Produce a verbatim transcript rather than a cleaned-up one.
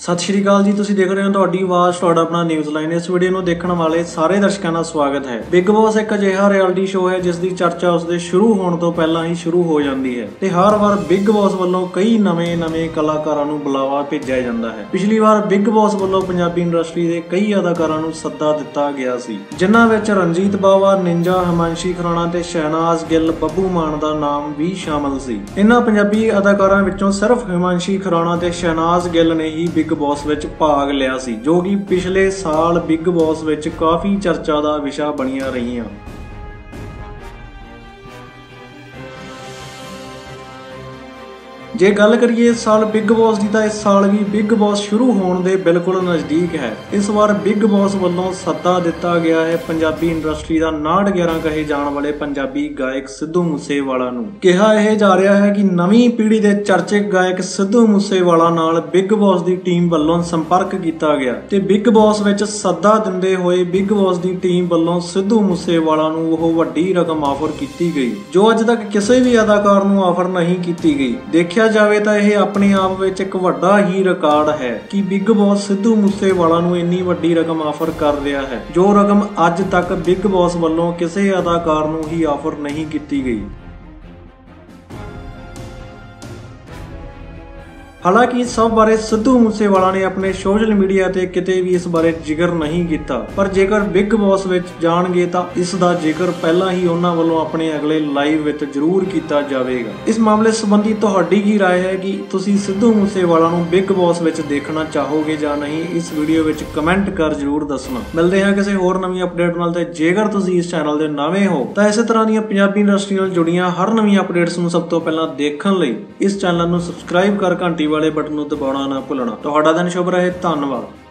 सत श्री अकाल जी, तुसीं देख रहे हो तुहाडी आवाज़ तुहाडा अपना न्यूज़ लाइन। इस वीडियो ਨੂੰ देखण वाले सारे दर्शकों का स्वागत है। बिग बॉस एक अजिहा रियलिटी शो है जिसकी चर्चा उसके शुरू होने तो पहला ही शुरू हो जाती है ते हर बार बिग बॉस वालों कई नवे नवे कलाकारां नूं बुलावा भेजा जाता है। पिछली बार बिग बॉस वालों पंजाबी इंडस्ट्री के कई अदाकारां नूं सद्दा दिता गया सी, जिन्हां विच रणजीत बावा, निंजा, हिमांशी खुराना ते शहनाज गिल, बब्बू मान का नाम भी शामिल सी। इन्हां पंजाबी अदाकारां विचों सिर्फ हिमांशी खुराना ते शहनाज गिल ने ही बिग बॉस विच भाग लिया सी, जो कि पिछले साल बिग बॉस विच काफी चर्चा का विषय बनिया रही। जे गल करिए इस साल बिग बॉस की, तो इस साल भी बिग बॉस शुरू होने के बिल्कुल नज़दीक है। इस बार बिग बॉस वालों सद्दा दिता गया है पंजाबी इंडस्ट्री का नाड़ ग्यारह कहे जाने वाले पंजाबी गायक सिद्धू मूसेवाला नूं। कहा यह जा रहा है कि नवीं पीढ़ी के चर्चित गायक सिद्धू मूसेवाला नाल बिग बॉस की टीम वालों संपर्क किया गया ते बिग बॉस विच सद्दा दिंदे होए बिग बॉस की टीम वालों सिद्धू मूसेवाला नूं ओह वड्डी रकम ऑफर की गई, जो अज तक किसी भी अदाकार नूं ऑफर नहीं की गई। देखिया जावे तो यह अपने आप विच एक वड्डा ही रिकॉर्ड है कि बिग बॉस सिद्धू मूसेवाला नूं इन्नी वड्डी रकम ऑफर कर रहा है, जो रकम अज तक बिग बॉस वालों किसी अदाकार नूं ही ऑफर नहीं की गई। हालांकि इस सब बारे सिद्धू मूसेवाला ने अपने सोशल मीडिया ते किते भी इस बारे जिक्र नहीं किया, पर जेकर बिग बॉस विच जाणगे तो इसका जिक्र पहला ही उन्हां वालों अपने अगले लाइव विच जरूर किया जाएगा। इस मामले संबंधी तुहाडी की राय है कि तुसीं सिद्धू मूसेवाला नूं बिग बॉस विच देखना चाहोगे या नहीं? इस वीडियो विच कमेंट कर जरूर दसना। मिलते हैं किसी होर नवीं अपडेट नाल। ते जेकर तुसीं इस चैनल दे नवें हो तो इस तरह दी पंजाबी इंडस्ट्री नाल जुड़ियां हर नवीं अपडेट्स नूं सब तो पहला देखण लई इस चैनल नूं सबसक्राइब कर घंटी वाले बटन नूं दबाउणा ना भुलना। तुहाडा दिन शुभ रहे। धन्नवाद।